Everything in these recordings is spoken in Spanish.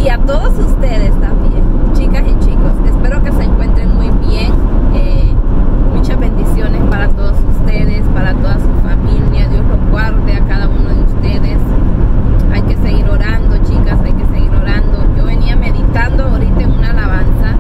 y a todos ustedes también, chicas y chicos. Espero que se encuentren muy bien. Muchas bendiciones para todos ustedes, para toda su familia. Dios los guarde a cada uno de ustedes. Hay que seguir orando, chicas, hay que seguir orando. Yo venía meditando ahorita en una alabanza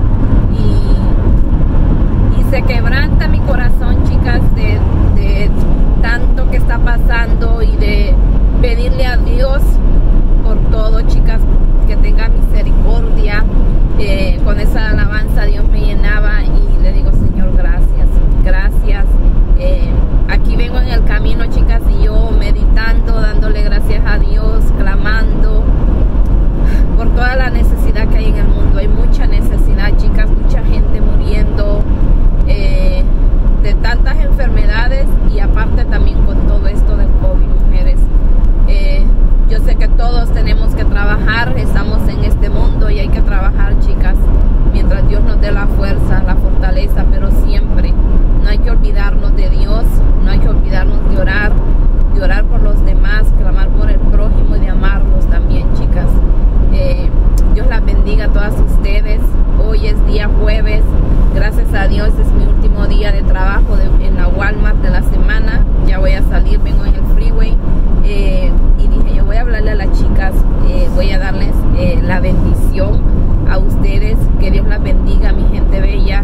y se quebranta mi corazón, chicas, de tanto que está pasando y de pedirle a Dios por todo, chicas, que tenga misericordia. Con esa alabanza Dios me llenaba y le digo, Señor, gracias, gracias. Aquí vengo en el camino, chicas, y yo meditando, dándole gracias a Dios, clamando por toda la necesidad que hay en el mundo. Hay mucha necesidad, chicas, mucha gente muriendo de tantas enfermedades, y aparte también con todo esto del COVID, mujeres. Yo sé que todos tenemos que trabajar, estamos en este mundo y hay que trabajar, chicas, mientras Dios nos dé la fuerza, la fortaleza, pero siempre no hay que olvidarnos de Dios, no hay que olvidarnos de orar por los demás, clamar por el prójimo y de amarlos también, chicas. Dios las bendiga a todas ustedes. Hoy es día jueves, gracias a Dios es mi último día de trabajo en la Walmart de la semana. Ya voy a salir, vengo en el freeway y dije, yo voy a hablarle a las chicas, voy a darles la bendición a ustedes. Que Dios las bendiga, mi gente bella.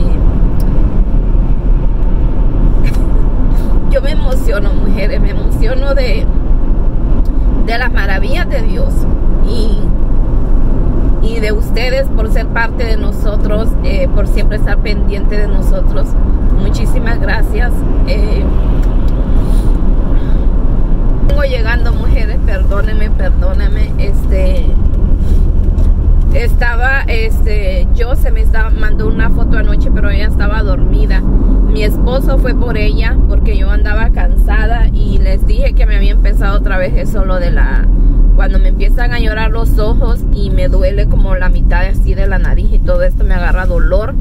Yo me emociono, mujeres, me emociono de las maravillas de Dios y de ustedes por ser parte de nosotros, por siempre estar pendiente de nosotros. Muchísimas gracias. Vengo llegando, mujeres, perdónenme. Yo se me mandó una foto anoche, pero ella estaba dormida. Mi esposo fue por ella porque yo andaba cansada y les dije que me había empezado otra vez eso, lo de cuando me empiezan a llorar los ojos y me duele como la mitad así de la nariz y todo esto, me agarra dolor.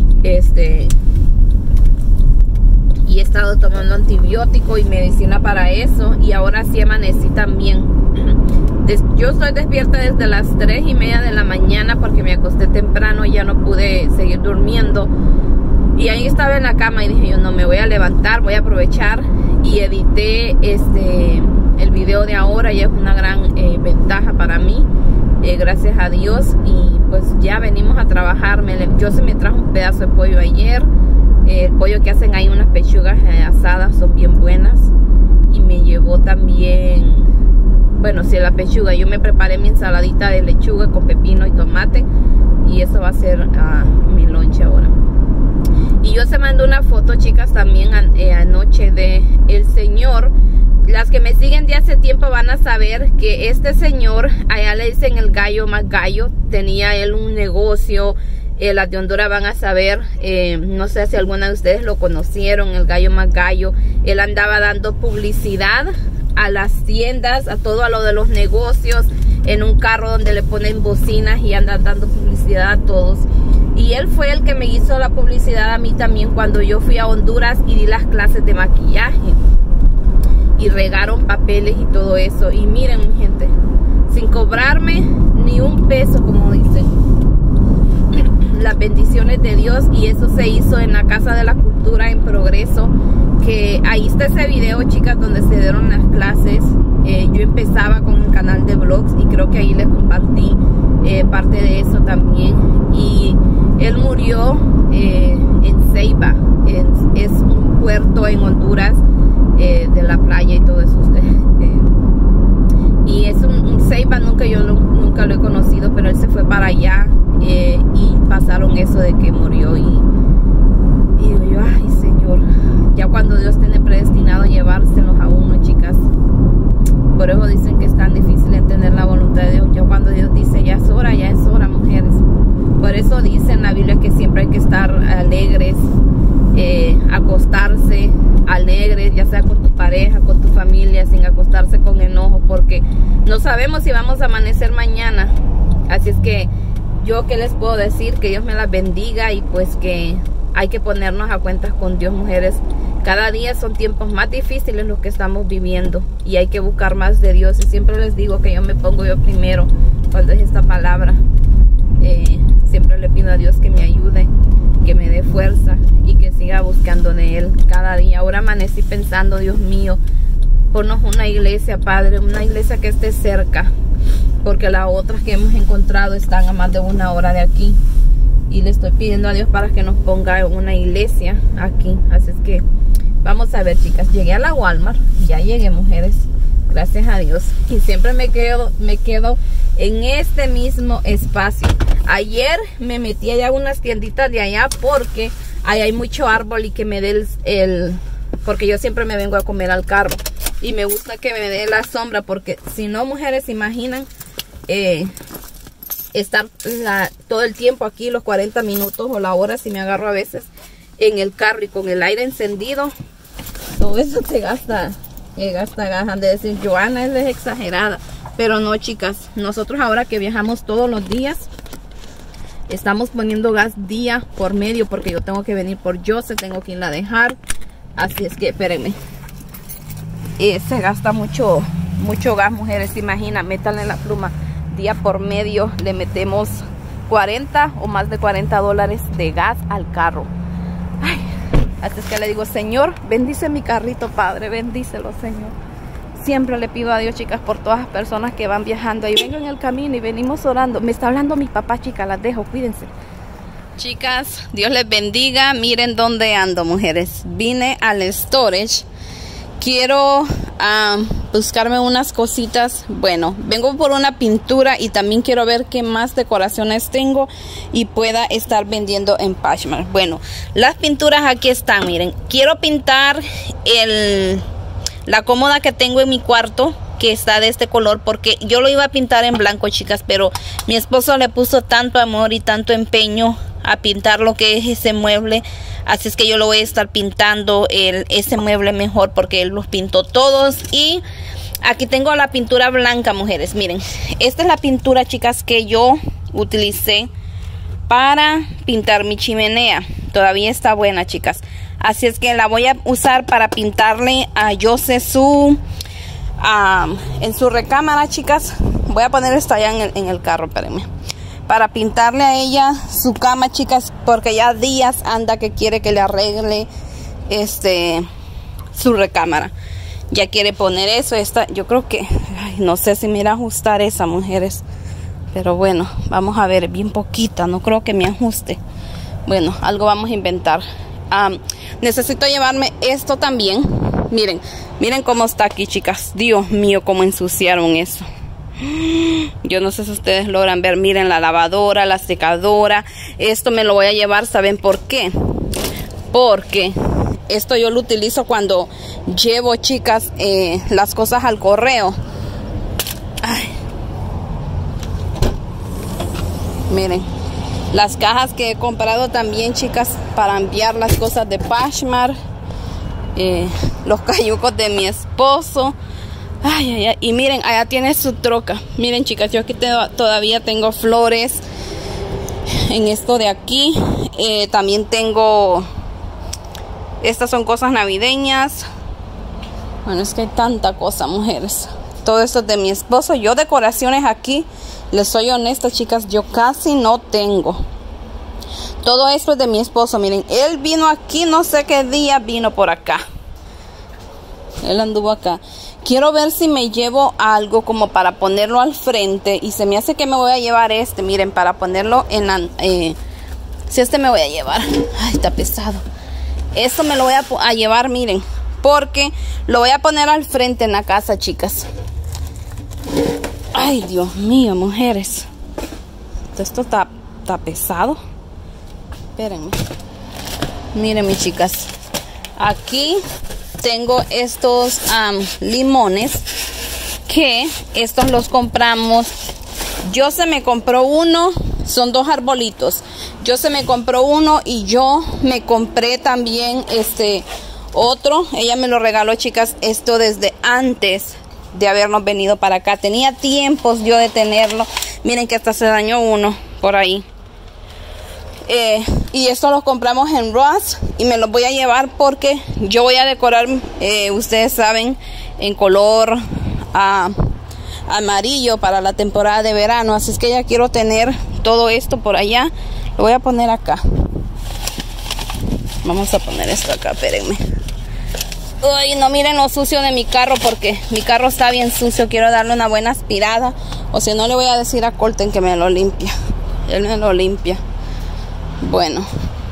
Y he estado tomando antibiótico y medicina para eso, y ahora sí amanecí también. Yo estoy despierta desde las 3:30 de la mañana porque me acosté temprano y ya no pude seguir durmiendo. Y ahí estaba en la cama y dije, yo no me voy a levantar, voy a aprovechar, y edité el video de ahora. Ya es una gran ventaja para mí, gracias a Dios. Y pues ya venimos a trabajar. Yo se me trajo un pedazo de pollo ayer. El pollo que hacen ahí, unas pechugas asadas, son bien buenas. Y me llevó también, bueno, sí, la pechuga. Yo me preparé mi ensaladita de lechuga con pepino y tomate, y eso va a ser mi lonche ahora. Y yo se mandó una foto, chicas, también anoche de el señor. Las que me siguen de hace tiempo van a saber que este señor, allá le dicen el gallo más gallo, tenía él un negocio. Las de Honduras van a saber, no sé si alguna de ustedes lo conocieron, el gallo más gallo. Él andaba dando publicidad a las tiendas, a todo, a lo de los negocios, en un carro donde le ponen bocinas y anda dando publicidad a todos. Y él fue el que me hizo la publicidad a mí también cuando yo fui a Honduras y di las clases de maquillaje. Y regaron papeles y todo eso. Y miren, mi gente, sin cobrarme ni un peso, como dicen, las bendiciones de Dios. Y eso se hizo en la Casa de la Cultura en Progreso, que ahí está ese video, chicas, donde se dieron las clases. Yo empezaba con un canal de vlogs y creo que ahí les compartí parte de eso también. Y él murió en Ceiba, es un puerto en Honduras, de la playa y todo eso. Y es un Ceiba, nunca lo he conocido, pero él se fue para allá, y pasaron eso de que murió. Y digo yo, ay, Señor, ya cuando Dios tiene predestinado llevárselos a uno, chicas. Por eso dicen que es tan difícil entender la voluntad de Dios. Ya cuando Dios dice, ya es hora, mujeres. Por eso dice en la Biblia que siempre hay que estar alegres, acostarse alegres, ya sea con tu pareja, con tu familia, sin acostarse con enojo, porque no sabemos si vamos a amanecer mañana. Así es que yo, ¿qué les puedo decir? Que Dios me las bendiga, y pues que hay que ponernos a cuentas con Dios, mujeres. Cada día son tiempos más difíciles los que estamos viviendo, y hay que buscar más de Dios. Y siempre les digo que yo me pongo yo primero. cuando es esta palabra. Siempre le pido a Dios que me ayude, que me dé fuerza y que siga buscando de Él cada día. Ahora amanecí pensando, Dios mío, ponnos una iglesia, Padre, una iglesia que esté cerca, porque las otras que hemos encontrado están a más de 1 hora de aquí, y le estoy pidiendo a Dios para que nos ponga una iglesia aquí. Así es que vamos a ver, chicas. Llegué a la Walmart, ya llegué, mujeres, gracias a Dios, y siempre me quedo en este mismo espacio. Ayer me metí allá a unas tienditas de allá porque ahí hay mucho árbol y que me dé porque yo siempre me vengo a comer al carro y me gusta que me dé la sombra, porque si no, mujeres, se imaginan estar todo el tiempo aquí, los 40 minutos o la hora, si me agarro a veces en el carro y con el aire encendido, todo eso te gasta gas. Han de decir, Joana es exagerada, pero no, chicas. Nosotros ahora que viajamos todos los días, estamos poniendo gas día por medio, porque yo tengo que venir por Joseph, tengo que irla a dejar. Así es que espérenme, se gasta mucho gas, mujeres. Imagina, métanle la pluma, día por medio le metemos 40 o más de 40 dólares de gas al carro. Ay, así es que le digo, Señor, bendice mi carrito, Padre, bendícelo, Señor. Siempre le pido a Dios, chicas, por todas las personas que van viajando. Ahí vengo en el camino y venimos orando. Me está hablando mi papá, chicas, las dejo, cuídense. Chicas, Dios les bendiga. Miren dónde ando, mujeres. Vine al storage. Quiero buscarme unas cositas. Bueno, vengo por una pintura y también quiero ver qué más decoraciones tengo y pueda estar vendiendo en Poshmark. Bueno, las pinturas aquí están, miren. Quiero pintar la cómoda que tengo en mi cuarto, que está de este color, porque yo lo iba a pintar en blanco, chicas, pero mi esposo le puso tanto amor y tanto empeño a pintar lo que es ese mueble, así es que yo lo voy a estar pintando ese mueble mejor, porque él los pintó todos. Y aquí tengo la pintura blanca, mujeres, miren, esta es la pintura, chicas, que yo utilicé para pintar mi chimenea. Todavía está buena, chicas, así es que la voy a usar para pintarle a José en su recámara, chicas. Voy a poner esto allá en el carro, espérenme, para pintarle a ella su cama, chicas, porque ya días anda que quiere que le arregle su recámara. Ya quiere poner eso. Yo creo que, no sé si me irá a ajustar esa, mujeres, pero bueno, vamos a ver, bien poquita, no creo que me ajuste. Bueno, algo vamos a inventar. Necesito llevarme esto también. Miren cómo está aquí, chicas. Dios mío, cómo ensuciaron eso. Yo no sé si ustedes logran ver. Miren, la lavadora, la secadora. Esto me lo voy a llevar, ¿saben por qué? Porque esto yo lo utilizo cuando llevo, chicas, las cosas al correo. Ay. Miren, las cajas que he comprado también, chicas, para enviar las cosas de Poshmark. Los cayucos de mi esposo. Ay. Y miren, allá tiene su troca. Miren, chicas, yo aquí todavía tengo flores en esto de aquí. También tengo, estas son cosas navideñas. Bueno, es que hay tanta cosa, mujeres. Todo esto es de mi esposo. Yo decoraciones aquí, les soy honesta, chicas, yo casi no tengo. Todo esto es de mi esposo. Miren, él vino aquí, no sé qué día vino por acá. Él anduvo acá. Quiero ver si me llevo algo como para ponerlo al frente. Y se me hace que me voy a llevar miren, para ponerlo en la... si me voy a llevar. Ay, está pesado. Esto me lo voy a llevar, miren, porque lo voy a poner al frente en la casa, chicas. Ay, Dios mío, mujeres. Esto está pesado. Espérenme. Miren, mis chicas, aquí tengo estos limones, que estos los compramos. Yo se me compró uno, son 2 arbolitos. Yo se me compró uno y yo me compré también otro. Ella me lo regaló, chicas, esto desde antes de habernos venido para acá. Tenía tiempos yo de tenerlo. Miren que hasta se dañó uno por ahí. Y esto lo compramos en Ross y me los voy a llevar porque yo voy a decorar, ustedes saben, en color amarillo para la temporada de verano. Así es que ya quiero tener todo esto por allá. Lo voy a poner acá. Vamos a poner esto acá, espérenme. Uy, no miren lo sucio de mi carro, porque mi carro está bien sucio. Quiero darle una buena aspirada, o si no le voy a decir a Colton que me lo limpia. Él me lo limpia. Bueno.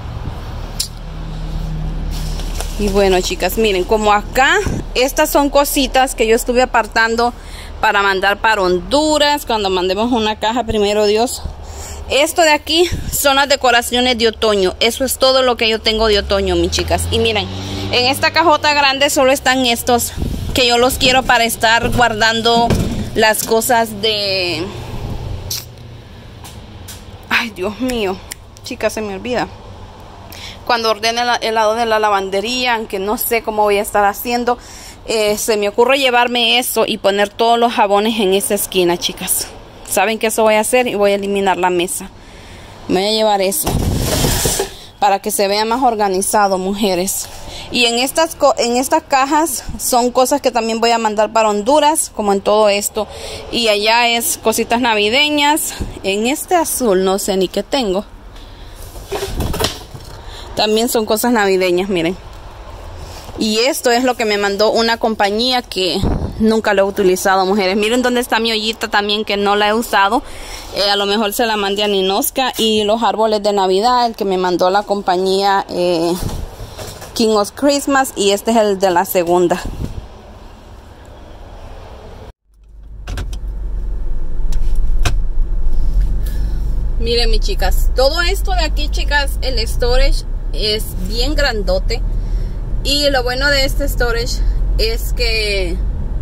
Y bueno, chicas, miren, como acá, estas son cositas que yo estuve apartando para mandar para Honduras, cuando mandemos una caja, primero Dios. Esto de aquí son las decoraciones de otoño. Eso es todo lo que yo tengo de otoño, mis chicas. Y miren, en esta cajota grande solo están estos, que yo los quiero para estar guardando las cosas de... Ay, Dios mío, chicas, se me olvida. Cuando ordene el lado de la lavandería, aunque no sé cómo voy a estar haciendo, se me ocurre llevarme eso y poner todos los jabones en esa esquina, chicas. Saben que eso voy a hacer, y voy a eliminar la mesa. Me voy a llevar eso para que se vea más organizado, mujeres. Y en estas cajas son cosas que también voy a mandar para Honduras, como en todo esto. Y allá es cositas navideñas. En este azul no sé ni qué tengo. También son cosas navideñas, miren. Y esto es lo que me mandó una compañía que nunca lo he utilizado, mujeres. Miren dónde está mi ollita también, que no la he usado. A lo mejor se la mandé a Ninoska. Y los árboles de Navidad, el que me mandó la compañía King of Christmas. Y este es el de la segunda. Miren, mis chicas, todo esto de aquí, chicas, el storage es bien grandote. Y lo bueno de este storage es que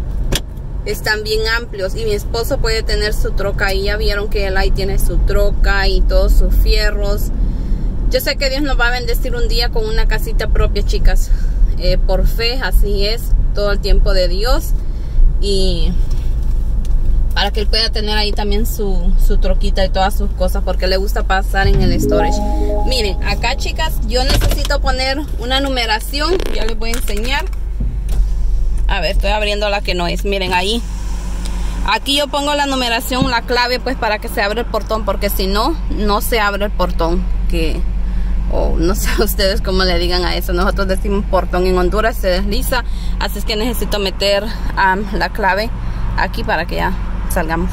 están bien amplios. Y mi esposo puede tener su troca ahí. Ya vieron que él ahí tiene su troca y todos sus fierros. Yo sé que Dios nos va a bendecir un día con una casita propia, chicas. Por fe, así es. Todo el tiempo de Dios. Y para que él pueda tener ahí también su troquita y todas sus cosas, porque le gusta pasar en el storage. Miren, acá, chicas, yo necesito poner una numeración. Ya les voy a enseñar. A ver, estoy abriendo la que no es. Miren ahí. Aquí yo pongo la numeración, la clave, pues para que se abra el portón, porque si no, no se abre el portón. No sé ustedes cómo le digan a eso. Nosotros decimos portón. En Honduras se desliza. Así es que necesito meter la clave aquí para que ya salgamos.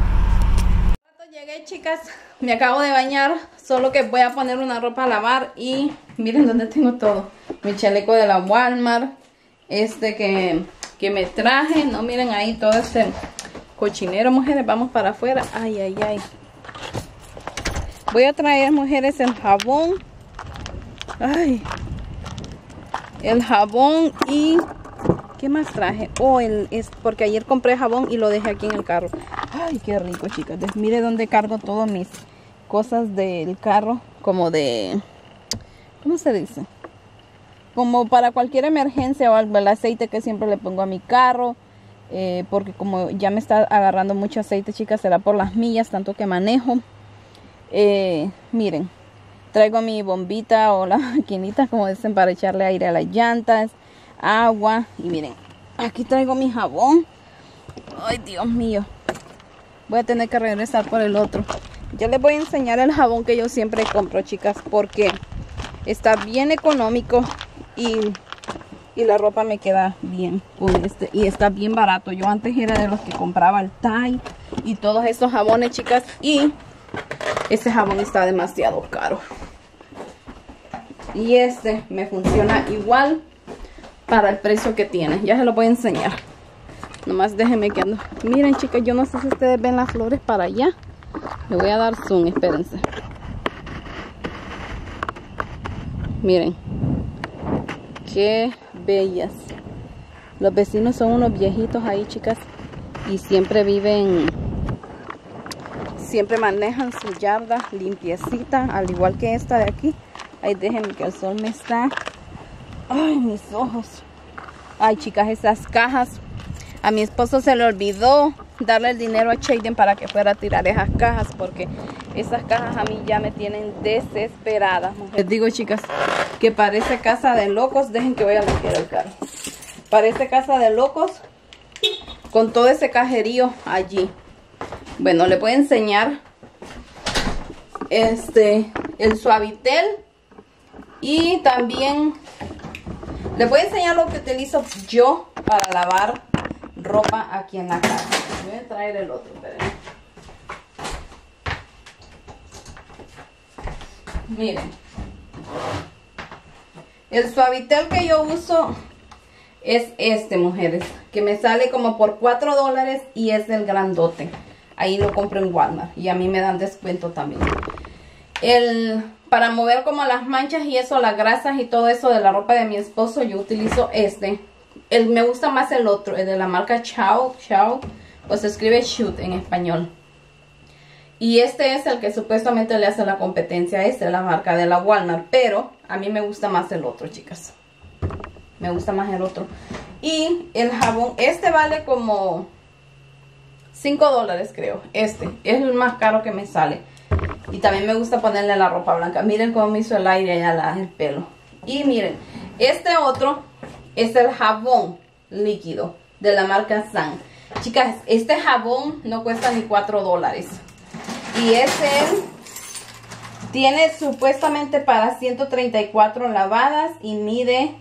Llegué, chicas, me acabo de bañar, solo que voy a poner una ropa a lavar. Y miren dónde tengo todo. Mi chaleco de la Walmart, que me traje. No, miren ahí todo este cochinero, mujeres. Vamos para afuera. Ay, ay, ay. Voy a traer, mujeres, el jabón. Ay, el jabón. Y ¿qué más traje? Porque ayer compré jabón y lo dejé aquí en el carro. Ay, qué rico, chicas. Mire dónde cargo todas mis cosas del carro. Como de... ¿cómo se dice? Como para cualquier emergencia o algo. El aceite que siempre le pongo a mi carro. Porque como ya me está agarrando mucho aceite, chicas, será por las millas, tanto que manejo. Miren. Traigo mi bombita o la maquinita, como dicen, para echarle aire a las llantas. Agua. Y miren, aquí traigo mi jabón. Ay, Dios mío, voy a tener que regresar por el otro. Ya les voy a enseñar el jabón que yo siempre compro, chicas, porque está bien económico y la ropa me queda bien con y está bien barato. Yo antes era de los que compraba el Tide y todos estos jabones, chicas, y este jabón está demasiado caro. Y este me funciona igual para el precio que tiene. Ya se lo voy a enseñar. Nomás déjenme que ando. Miren, chicas, yo no sé si ustedes ven las flores para allá. Le voy a dar zoom, espérense. Miren. Qué bellas. Los vecinos son unos viejitos ahí, chicas. Y siempre manejan su yarda limpiecita. Al igual que esta de aquí. Ay, déjenme que el sol me está... Ay, mis ojos. Ay, chicas, esas cajas. A mi esposo se le olvidó darle el dinero a Shaden para que fuera a tirar esas cajas, porque esas cajas a mí ya me tienen desesperada. Les digo, chicas, que parece casa de locos. Dejen que voy a limpiar el carro. Parece casa de locos con todo ese cajerío allí. Bueno, le voy a enseñar el Suavitel. Y también les voy a enseñar lo que utilizo yo para lavar ropa aquí en la casa. Voy a traer el otro, espérenme. Miren, el Suavitel que yo uso es este, mujeres, que me sale como por $4 y es el grandote. Ahí lo compro en Walmart y a mí me dan descuento también. Para mover como las manchas y eso, las grasas y todo eso de la ropa de mi esposo, yo utilizo este. Me gusta más el otro, el de la marca Chao, pues se escribe Shoot en español. Y este es el que supuestamente le hace la competencia, esta es la marca de la Walmart, pero a mí me gusta más el otro, chicas. Me gusta más el otro. Y el jabón, este vale como $5 creo. Este es el más caro que me sale. Y también me gusta ponerle la ropa blanca. Miren cómo me hizo el aire allá el pelo. Y miren, este otro es el jabón líquido de la marca San. Chicas, este jabón no cuesta ni $4. Y tiene supuestamente para 134 lavadas y mide,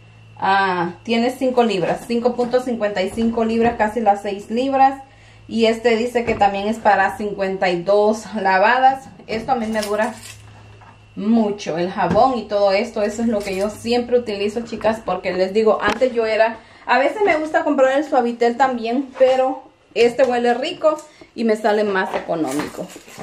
tiene 5 libras, 5.55 libras, casi las 6 libras. Y este dice que también es para 52 lavadas. Esto a mí me dura mucho, el jabón y todo esto. Eso es lo que yo siempre utilizo, chicas, porque les digo, antes yo era... A veces me gusta comprar el Suavitel también, pero este huele rico y me sale más económico.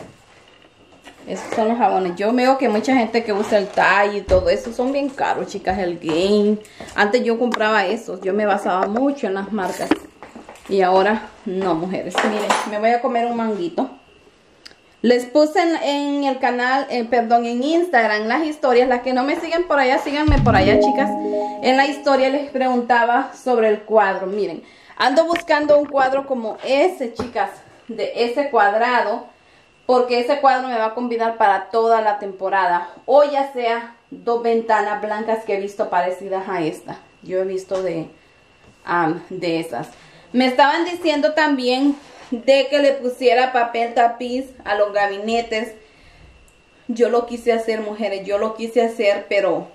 Estos son los jabones. Yo veo que mucha gente que usa el Tide y todo eso son bien caros, chicas. El Gain. Antes yo compraba esos. Yo me basaba mucho en las marcas. Y ahora no, mujeres. Miren, me voy a comer un manguito. Les puse en el canal, en Instagram, las historias. Las que no me siguen por allá, síganme por allá, chicas. En la historia les preguntaba sobre el cuadro. Miren, ando buscando un cuadro como ese, chicas. De ese cuadrado. Porque ese cuadro me va a combinar para toda la temporada. O ya sea 2 ventanas blancas que he visto parecidas a esta. Yo he visto de esas. Me estaban diciendo también de que le pusiera papel tapiz a los gabinetes. Yo lo quise hacer, mujeres, yo lo quise hacer, pero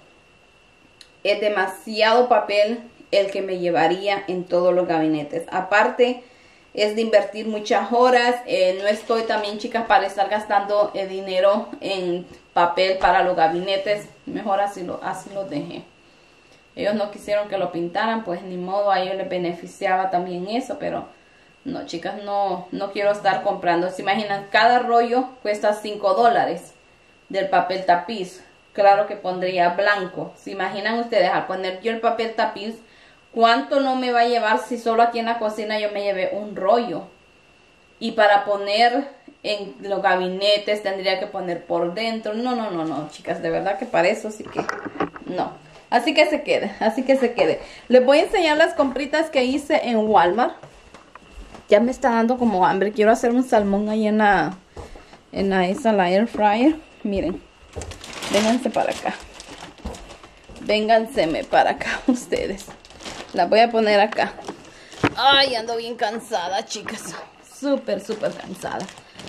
es demasiado papel el que me llevaría en todos los gabinetes. Aparte, es de invertir muchas horas. No estoy también, chicas, para estar gastando el dinero en papel para los gabinetes. Mejor así lo dejé. Ellos no quisieron que lo pintaran, pues ni modo, a ellos les beneficiaba también eso, pero no, chicas, no quiero estar comprando. ¿Se imaginan? Cada rollo cuesta $5 del papel tapiz. Claro que pondría blanco. ¿Se imaginan ustedes al poner yo el papel tapiz? ¿Cuánto no me va a llevar si solo aquí en la cocina yo me llevé un rollo? Y para poner en los gabinetes tendría que poner por dentro. No, chicas, de verdad que para eso sí que no. Así que se quede, Les voy a enseñar las compritas que hice en Walmart. Ya me está dando como hambre. Quiero hacer un salmón ahí en la air fryer. Miren, vénganse para acá. Vénganseme para acá ustedes. Las voy a poner acá. Ay, ando bien cansada, chicas. Súper cansada.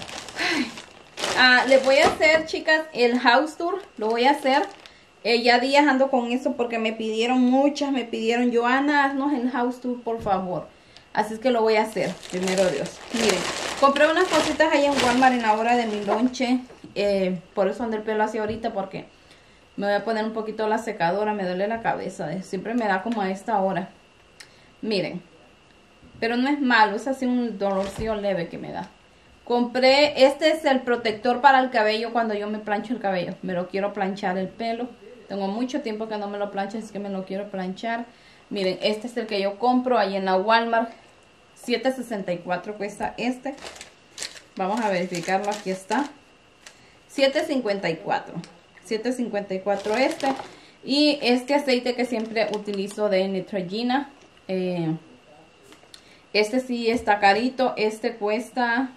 Les voy a hacer, chicas, el house tour. Lo voy a hacer. Ya días ando con eso porque me pidieron muchas. Me pidieron, Joana, haznos el house tour, por favor. Así es que lo voy a hacer, primero Dios. Miren, compré unas cositas ahí en Walmart en la hora de mi lonche. Por eso ando el pelo así ahorita, porque me voy a poner un poquito la secadora. Me duele la cabeza. Siempre me da como a esta hora. Miren. Pero no es malo. Es así un dolorcillo leve que me da. Compré, este es el protector para el cabello cuando yo me plancho el cabello. Me lo quiero planchar el pelo. Tengo mucho tiempo que no me lo plancho, así que me lo quiero planchar. Miren, este es el que yo compro ahí en la Walmart. $7.64 cuesta este. Vamos a verificarlo, aquí está. $7.54. $7.54 este. Y este aceite que siempre utilizo de Neutrogena. Este sí está carito. Este cuesta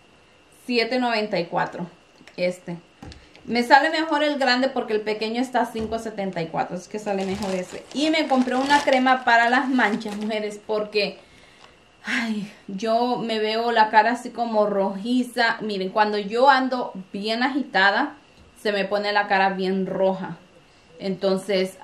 $7.94. Este. Me sale mejor el grande porque el pequeño está a $5.74. Es que sale mejor ese. Y me compré una crema para las manchas, mujeres, porque Ay, yo me veo la cara así como rojiza. Miren, cuando yo ando bien agitada, se me pone la cara bien roja. Entonces,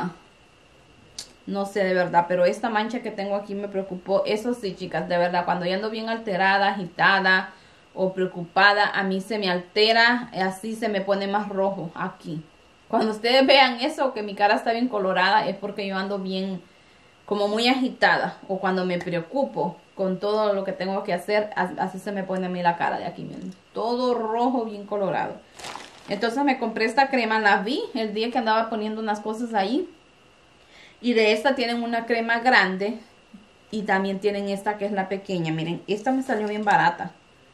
no sé de verdad, pero esta mancha que tengo aquí me preocupó. Eso sí, chicas, de verdad, cuando yo ando bien alterada, agitada o preocupada, a mí se me altera, así se me pone más rojo aquí. Cuando ustedes vean eso, que mi cara está bien colorada, es porque yo ando bien, como muy agitada, o cuando me preocupo con todo lo que tengo que hacer, así se me pone a mí la cara de aquí, miren, todo rojo, bien colorado. Entonces me compré esta crema, la vi el día que andaba poniendo unas cosas ahí. Y de esta tienen una crema grande y también tienen esta que es la pequeña. Miren, esta me salió bien barata.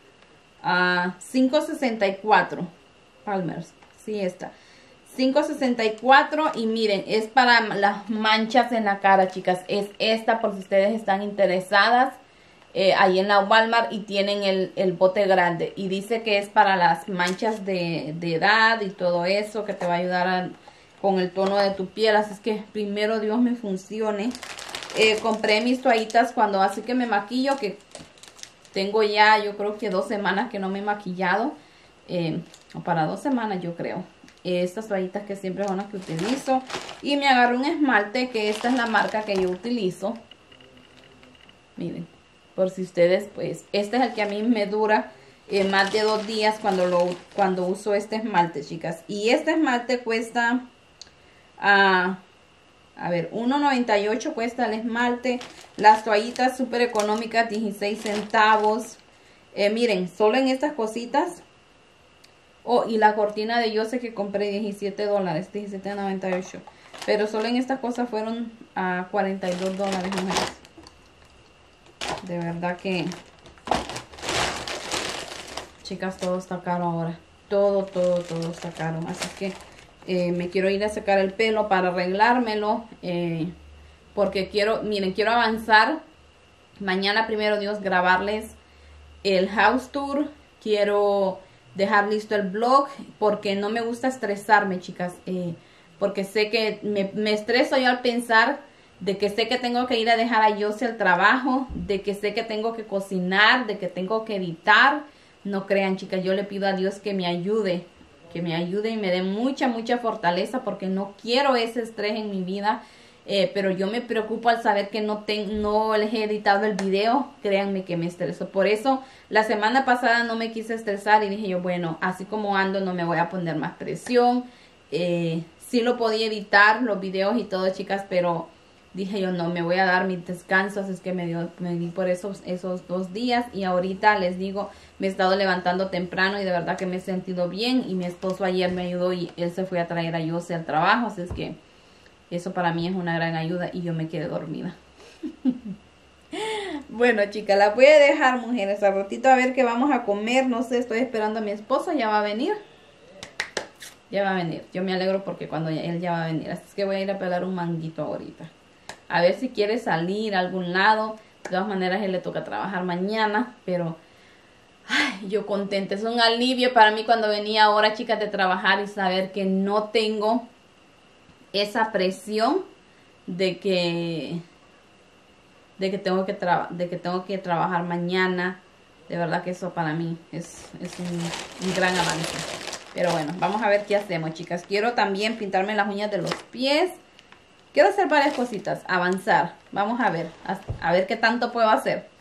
$5.64. Palmer's, sí, esta. $5.64 y miren, es para las manchas en la cara, chicas. Es esta por si ustedes están interesadas. Ahí en la Walmart y tienen el bote grande. Y dice que es para las manchas de edad y todo eso, que te va a ayudar con el tono de tu piel. Así es que primero Dios me funcione. Compré mis toallitas cuando así que me maquillo, que tengo ya yo creo que 2 semanas que no me he maquillado. O para 2 semanas yo creo. Estas toallitas que siempre son las que utilizo. Y me agarré un esmalte, que esta es la marca que yo utilizo. Miren, por si ustedes, pues, este es el que a mí me dura más de 2 días cuando uso este esmalte, chicas. Y este esmalte cuesta, a ver, $1.98 cuesta el esmalte. Las toallitas súper económicas, 16 centavos. Miren, solo en estas cositas. Oh, y la cortina de yo sé que compré $17, $17.98. Pero solo en estas cosas fueron a $42, mujeres. De verdad que, chicas, todo está caro ahora. Todo está caro. Así que me quiero ir a secar el pelo para arreglármelo. Porque quiero, miren, quiero avanzar. Mañana, primero Dios, grabarles el house tour. Quiero dejar listo el blog. Porque no me gusta estresarme, chicas. Porque sé que me estreso yo al pensar de que sé que tengo que ir a dejar a Josie al trabajo, de que sé que tengo que cocinar, de que tengo que editar. No crean, chicas, yo le pido a Dios que me ayude y me dé mucha fortaleza, porque no quiero ese estrés en mi vida. Pero yo me preocupo al saber que no les he editado el video. Créanme que me estreso. Por eso la semana pasada no me quise estresar y dije yo, bueno, así como ando no me voy a poner más presión. Sí lo podía editar, los videos y todo, chicas, pero dije yo, no, me voy a dar mis descansos. Es que me di por esos 2 días. Y ahorita les digo, me he estado levantando temprano y de verdad que me he sentido bien. Y mi esposo ayer me ayudó y él se fue a traer a Josie al trabajo. Así es que eso para mí es una gran ayuda y yo me quedé dormida. Bueno, chicas, la voy a dejar, mujeres, al ratito a ver qué vamos a comer. No sé, estoy esperando a mi esposo, ya va a venir. Ya va a venir. Yo me alegro porque cuando él ya va a venir. Así es que voy a ir a pelar un manguito ahorita. A ver si quiere salir a algún lado. De todas maneras, él le toca trabajar mañana. Pero ay, yo contenta. Es un alivio para mí cuando venía ahora, chicas, de trabajar y saber que no tengo esa presión de que tengo que trabajar mañana. De verdad que eso para mí es un gran avance. Pero bueno, vamos a ver qué hacemos, chicas. Quiero también pintarme las uñas de los pies. Quiero hacer varias cositas, avanzar. Vamos a ver qué tanto puedo hacer.